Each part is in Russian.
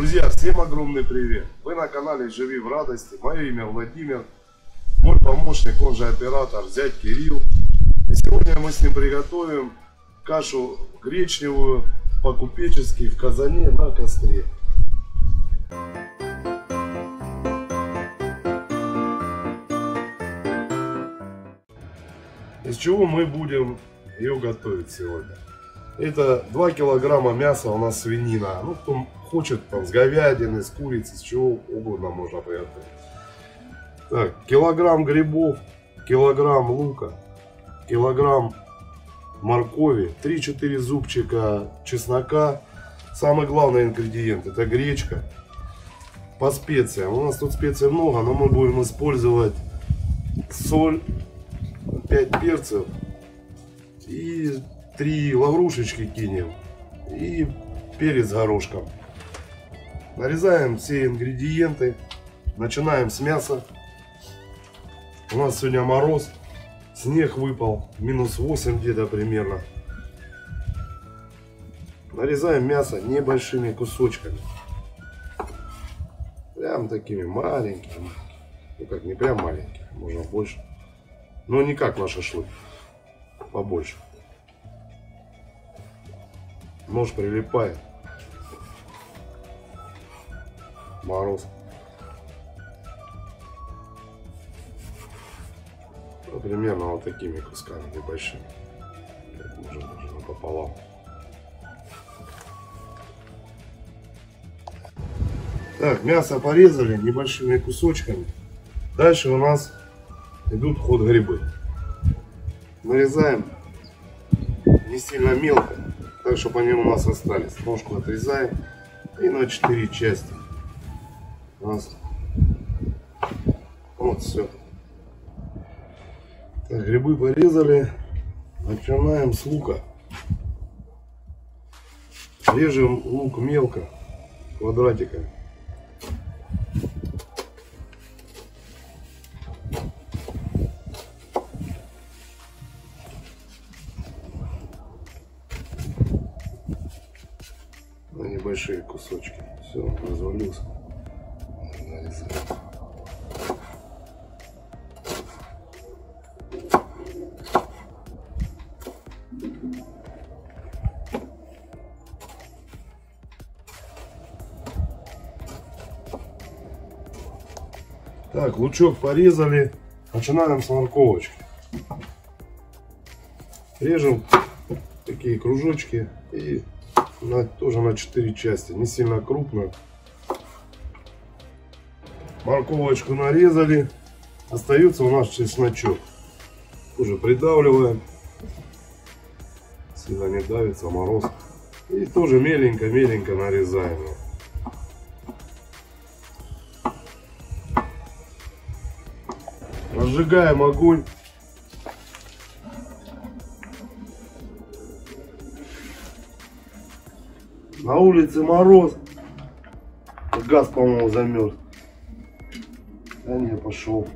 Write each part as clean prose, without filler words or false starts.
Друзья, всем огромный привет! Вы на канале Живи в Радости. Мое имя Владимир. Мой помощник, он же оператор, зять Кирилл. И сегодня мы с ним приготовим кашу гречневую по-купечески в казане на костре. Из чего мы будем ее готовить сегодня? Это 2 килограмма мяса, у нас свинина. Ну, кто хочет, там, с говядины, с курицы, с чего угодно можно приготовить. Так, килограмм грибов, килограмм лука, килограмм моркови, 3-4 зубчика чеснока. Самый главный ингредиент — это гречка. По специям. У нас тут специй много, но мы будем использовать соль, 5 перцев и 3 лаврушечки кинем и перец горошком. Нарезаем все ингредиенты. Начинаем с мяса. У нас сегодня мороз, снег выпал, -8 где-то примерно. Нарезаем мясо небольшими кусочками. Прям такими маленькими. Ну как, не прям маленькие, можно больше. Но не как на шашлык, побольше. Нож прилипает. Мороз. Ну, примерно вот такими кусками небольшими. Можно даже напополам. Так, мясо порезали небольшими кусочками. Дальше у нас идут в ход грибы. Нарезаем не сильно мелко, так чтобы они у нас остались. Ножку отрезаем и на 4 части. У нас вот все. Так, грибы порезали. Начинаем с лука. Режем лук мелко, квадратиками. На небольшие кусочки. Все, развалился. Нарезаем. Так, лучок порезали. Начинаем с морковочки. Режем такие кружочки и тоже на 4 части, не сильно крупно. Морковочку нарезали. Остается у нас чесночок. Тоже придавливаем. Сильно не давится, мороз. И тоже меленько-меленько нарезаем. Разжигаем огонь. На улице мороз. Газ, по-моему, замерз. Да не, пошел.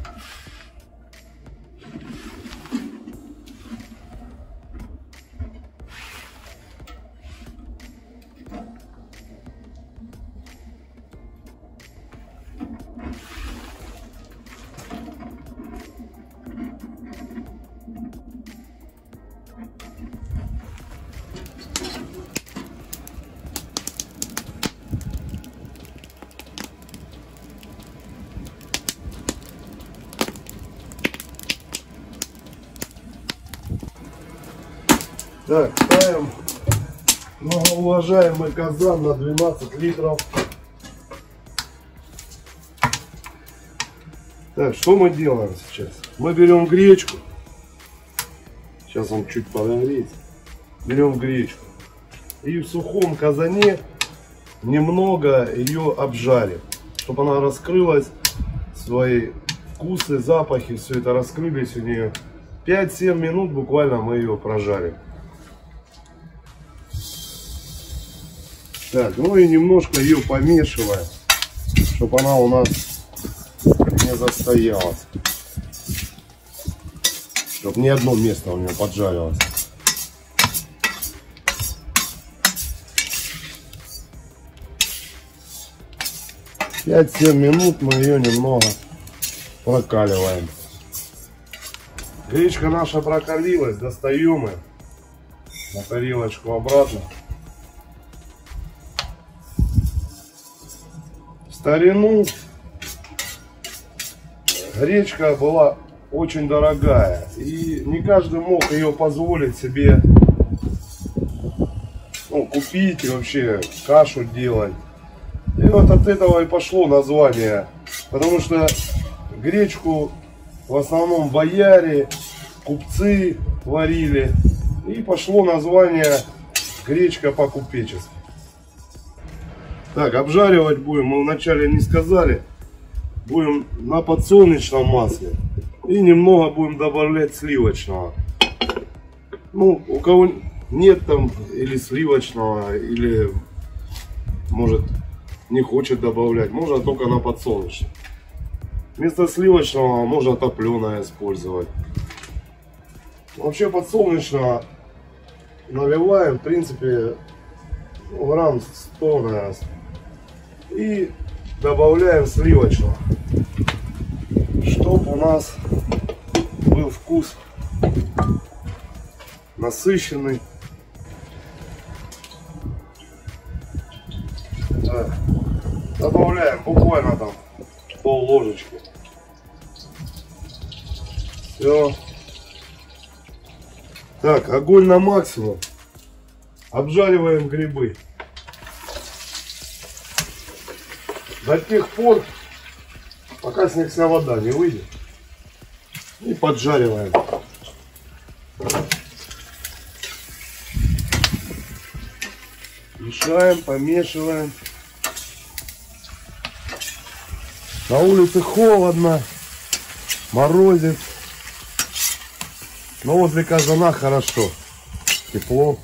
Так, ставим многоуважаемый казан на 12 литров. Так, что мы делаем сейчас? Мы берем гречку. Сейчас он чуть подогреется. Берем гречку. И в сухом казане немного ее обжарим. Чтобы она раскрылась. Свои вкусы, запахи, все это раскрылись у нее. 5-7 минут буквально мы ее прожарим. Так, ну и немножко ее помешиваем, чтобы она у нас не застоялась. Чтобы ни одно место у нее поджарилось. 5-7 минут мы ее немного прокаливаем. Гречка наша прокалилась, достаем ее на тарелочку обратно. В старину гречка была очень дорогая, и не каждый мог ее позволить себе, ну, купить и вообще кашу делать. И вот от этого и пошло название, потому что гречку в основном бояре, купцы варили, и пошло название гречка по-купечески. Так, обжаривать будем, мы вначале не сказали, будем на подсолнечном масле и немного будем добавлять сливочного. Ну, у кого нет там или сливочного, или может не хочет добавлять, можно только на подсолнечном. Вместо сливочного можно топленое использовать. Вообще подсолнечного наливаем, в принципе, грамм 100, наверное. И добавляем сливочного, чтобы у нас был вкус насыщенный. Так. Добавляем буквально там пол ложечки. Все. Так, огонь на максимум. Обжариваем грибы до тех пор, пока с них вся вода не выйдет. И поджариваем. Мешаем, помешиваем. На улице холодно, морозит. Но возле казана хорошо, тепло.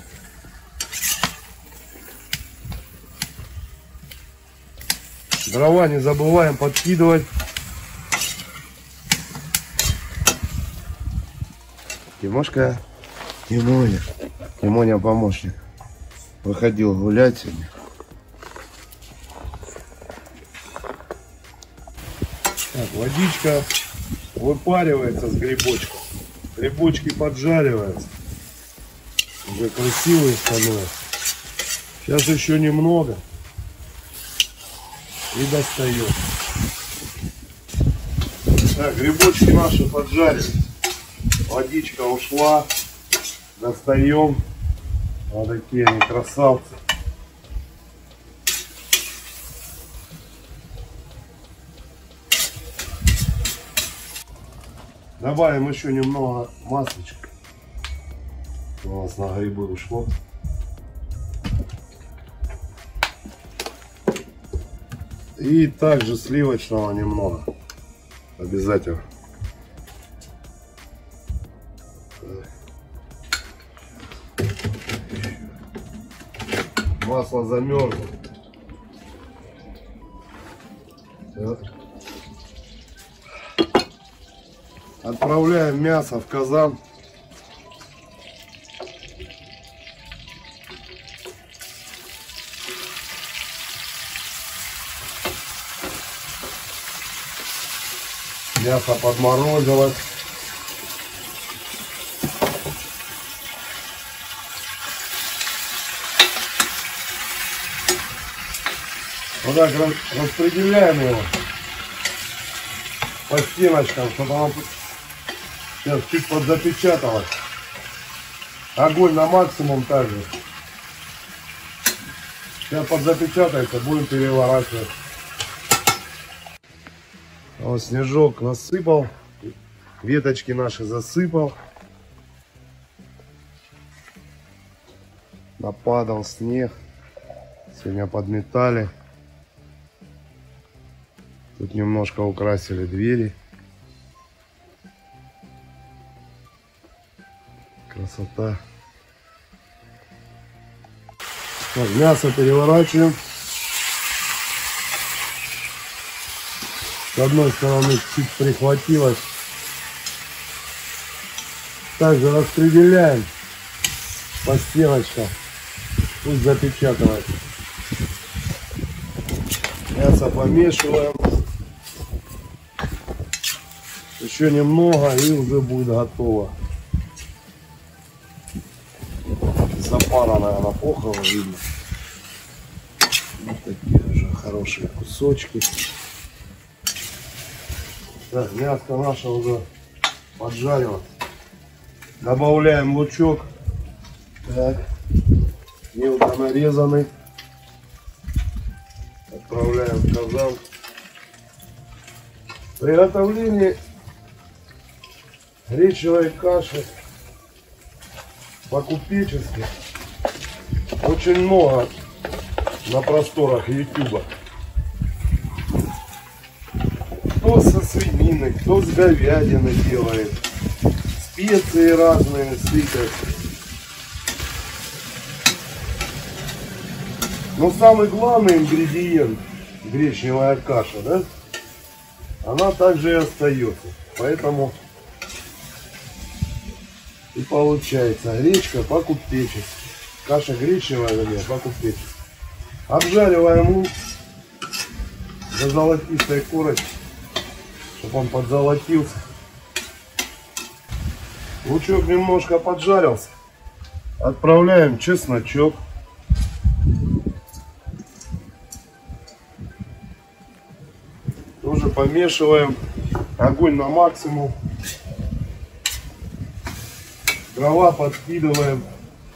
Дрова не забываем подкидывать. Тимошка, Тимоня помощник, выходил гулять сегодня. Так, водичка выпаривается с грибочком. Грибочки поджариваются. Уже красивые становятся. Сейчас еще немного. И достаем. Так, грибочки наши поджарились. Водичка ушла. Достаем. Вот такие они красавцы. Добавим еще немного масличка. У нас на грибы ушло. И также сливочного немного. Обязательно. Масло замерзло. Так. Отправляем мясо в казан. Мясо подморозилось. Вот так распределяем его по стеночкам, чтобы оно сейчас чуть подзапечаталось. Огонь на максимум также. Сейчас подзапечатается, будем переворачивать. Вот снежок насыпал, веточки наши засыпал. Нападал снег. Сегодня подметали. Тут немножко украсили двери. Красота. Так, мясо переворачиваем. С одной стороны чуть прихватилось. Также распределяем по стеночкам. Пусть запечатывается. Мясо помешиваем. Еще немного и уже будет готово. Запара, наверное, плохо видно. Вот такие уже хорошие кусочки. Так, мясо наше уже поджарилось. Добавляем лучок. Так, мелко нарезанный. Отправляем в казан. Приготовление гречневой каши по-купечески очень много на просторах YouTube. Кто со свинины, кто с говядины делает, специи разные сыпят. Но самый главный ингредиент гречневая каша, да, она также и остается. Поэтому и получается гречка по-купечески. Каша гречневая, вернее, по-купечески. Обжариваем лук до золотистой корочки, чтобы он подзолотился. Лучок немножко поджарился. Отправляем чесночок. Тоже помешиваем. Огонь на максимум. Дрова подкидываем.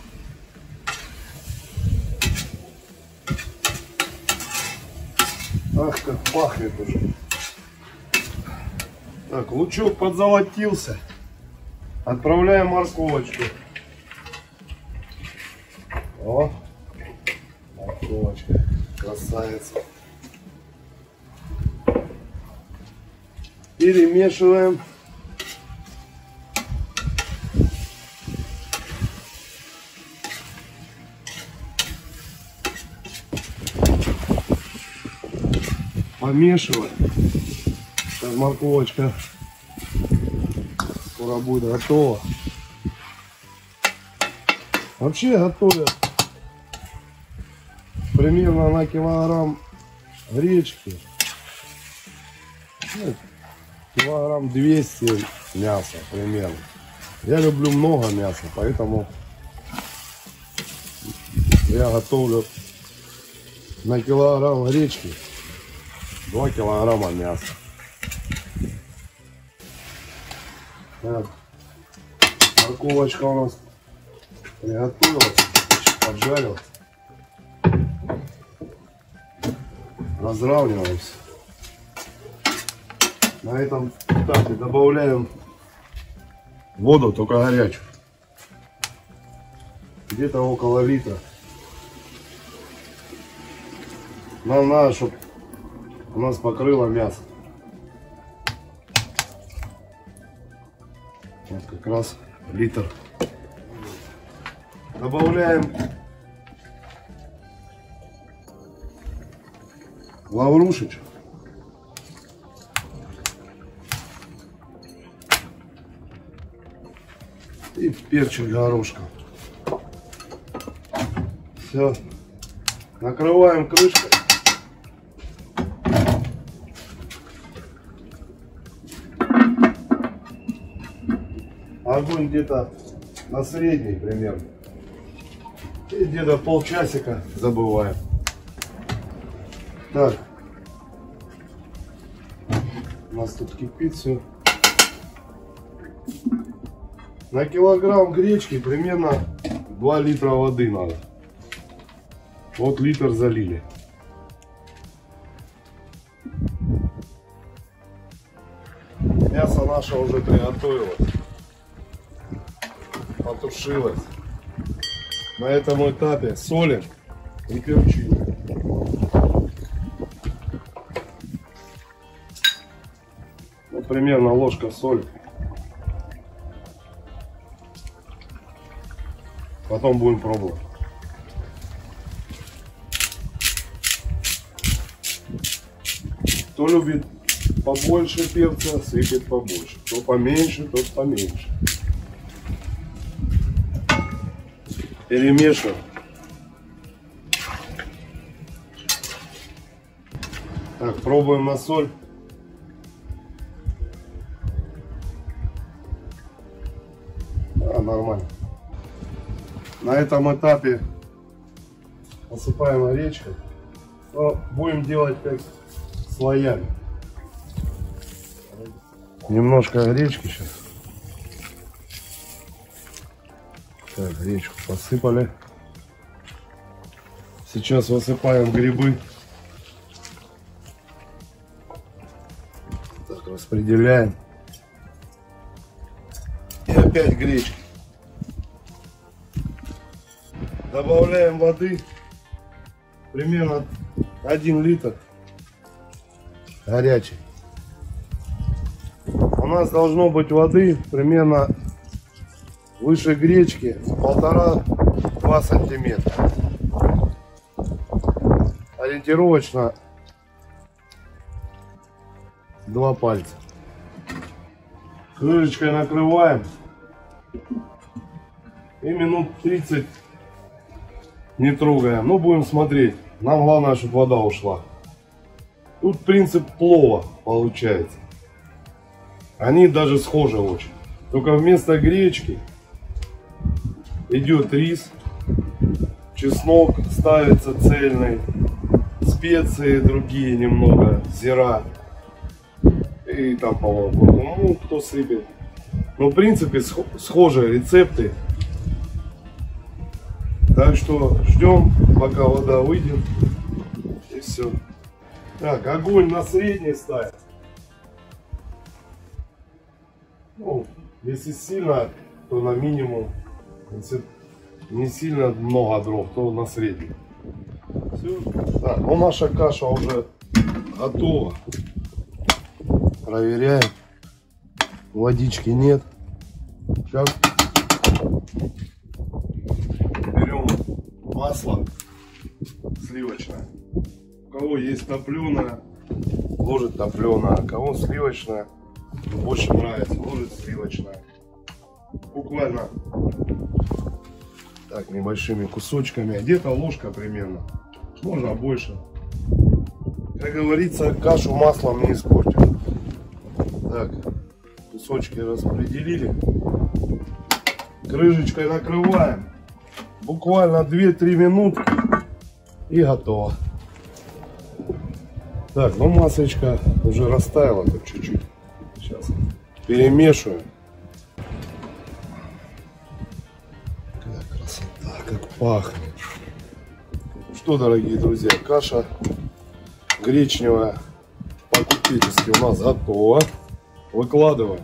Ах, как пахнет уже. Так, лучок подзолотился. Отправляем морковочку. О, морковочка, красавица. Перемешиваем. Помешиваем. Сейчас морковочка скоро будет готова. Вообще готовят примерно на килограмм гречки. Ну, килограмм 200 мяса примерно. Я люблю много мяса, поэтому я готовлю на килограмм гречки 2 килограмма мяса. Так. Морковочка у нас приготовилась, поджарилась. Разравниваемся. На этом этапе добавляем воду, только горячую. Где-то около литра. Нам надо, чтобы у нас покрыло мясо. Вот как раз литр. Добавляем лаврушечек. И перчик горошком. Все. Накрываем крышкой. Огонь где-то на средний примерно. И где-то полчасика забываем. Так. У нас тут кипит все. На килограмм гречки примерно 2 литра воды надо. Вот литр залили. Мясо наше уже приготовилось. Потушилось. На этом этапе солим и перчим. Вот примерно ложка соли. Потом будем пробовать. Кто любит побольше перца, сыпет побольше. Кто поменьше, тот поменьше. Перемешиваем. Так, пробуем на соль. Нормально. На этом этапе посыпаем гречкой. Но будем делать как слоями. Немножко гречки сейчас. Так, гречку посыпали. Сейчас высыпаем грибы. Так, распределяем. И опять гречки. Добавляем воды. Примерно 1 литр горячей. У нас должно быть воды примерно выше гречки 1,5-2 сантиметра. Ориентировочно 2 пальца. Крышечкой накрываем и минут 30 не трогаем. Ну, будем смотреть. Нам главное, чтобы вода ушла. Тут принцип плова получается. Они даже схожи очень. Только вместо гречки идет рис, чеснок ставится цельный, специи другие немного, зира. И там, по-моему, куркуму кто сыпет. Но в принципе схожие рецепты. Так что ждем, пока вода выйдет. И все. Так, огонь на средний ставим. Ну, если сильно, то на минимум. Если не сильно много дров, то на средний. Все. Так, ну наша каша уже готова. Проверяем. Водички нет. Сейчас берем масло сливочное. У кого есть топленое, ложит топленое. А кого сливочное больше нравится, ложит сливочное. Буквально так небольшими кусочками. Где-то ложка примерно. Можно больше. Как говорится, кашу маслом не испортишь. Так, кусочки распределили. Крышечкой накрываем. Буквально 2-3 минуты и готово. Так, ну маслечко уже растаяло тут чуть-чуть. Сейчас перемешиваем. Какая красота, как пахнет. Что, дорогие друзья, каша гречневая по-купечески у нас готова. Выкладываем.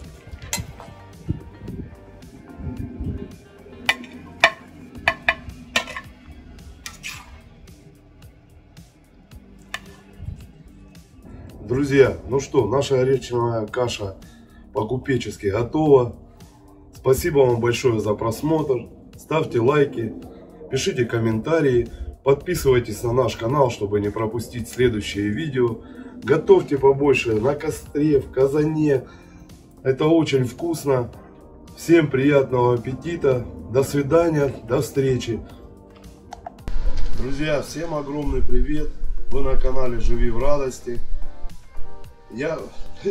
Друзья, ну что, наша гречневая каша по-купечески готова. Спасибо вам большое за просмотр. Ставьте лайки, пишите комментарии, подписывайтесь на наш канал, чтобы не пропустить следующие видео. Готовьте побольше на костре, в казане. Это очень вкусно. Всем приятного аппетита. До свидания, до встречи. Друзья, всем огромный привет. Вы на канале Живи в радости. Я.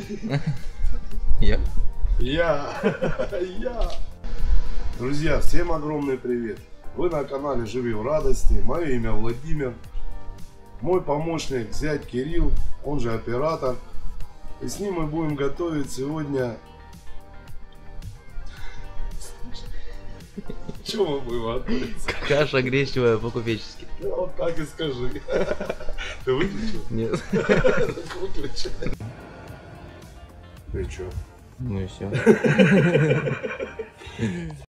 Друзья, всем огромный привет. Вы на канале Живи в радости. Мое имя Владимир. Мой помощник зять Кирилл, он же оператор. И с ним мы будем готовить сегодня... Чего мы будем готовить? Каша гречневая по-купечески. Вот так и скажи. Ты выключил? Нет. Выключи. И чё? Ну и все.